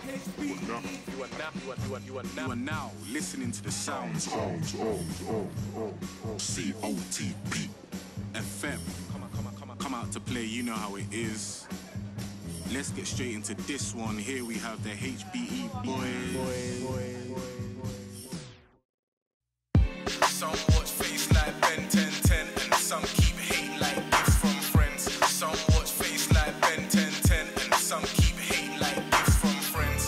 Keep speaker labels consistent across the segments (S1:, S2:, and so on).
S1: You are now listening to the sounds of COTP FM. Come out to play, you know how it is. Let's get straight into this one. Here we have the HBE boys. Some watch face like Ben 1010 and some keep hate like gifts from friends. Some watch face like Ben 1010 and some keep hate like gifts from friends.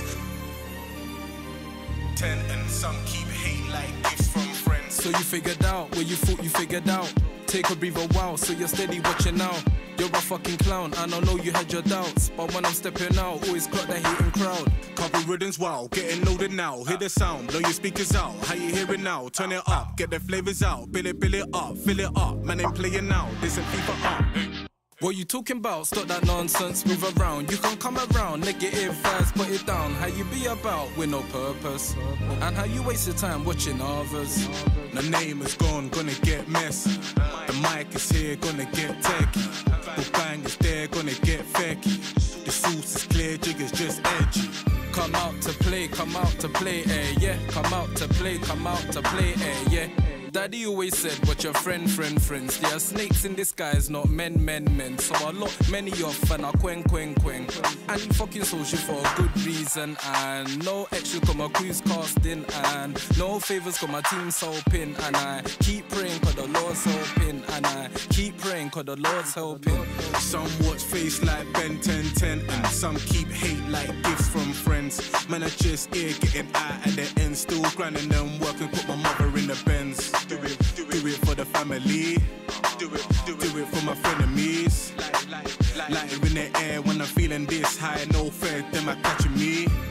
S1: 10 and some keep hate like gifts from friends.
S2: So you figured out what you thought you figured out. Take a breather, wow, so you're steady watching now. You're a fucking clown, and I know you had your doubts, but when I'm stepping out, always clock the hating crowd.
S1: Couple rhythms, wow, getting loaded now. Hear the sound, blow your speakers out. How you hear it now? Turn it up, get the flavors out. Build it up, fill it up. Man ain't playing now, this ain't FIFA up.
S2: What you talking about? Stop that nonsense, move around. You can come around, negative vibes, put it down. How you be about with no purpose, and how you waste your time watching others.
S1: The name is gone, gonna get messy. The mic is here, gonna get techie. The bang is there, gonna get fecky. The sauce is clear, jig is just edgy.
S2: Come out to play, eh, yeah. Come out to play, eh, yeah. Daddy always said, what your friends. There are snakes in disguise, not men. So I lock many off and I queng. And you fucking social for a good reason. And no extra come my cruise casting. And no favors come my team soaping. And I keep praying cause the Lord's helping. And I keep praying cause the Lord's helping.
S1: Some watch face like Ben 1010 and some keep hate like gifts from friends. Man, I just here getting out at the end, still grinding and working, put my mother in the Benz. Do it for the family. Do it for my frenemies. Lighter in the air when I'm feeling this high, no fair, them are catching me.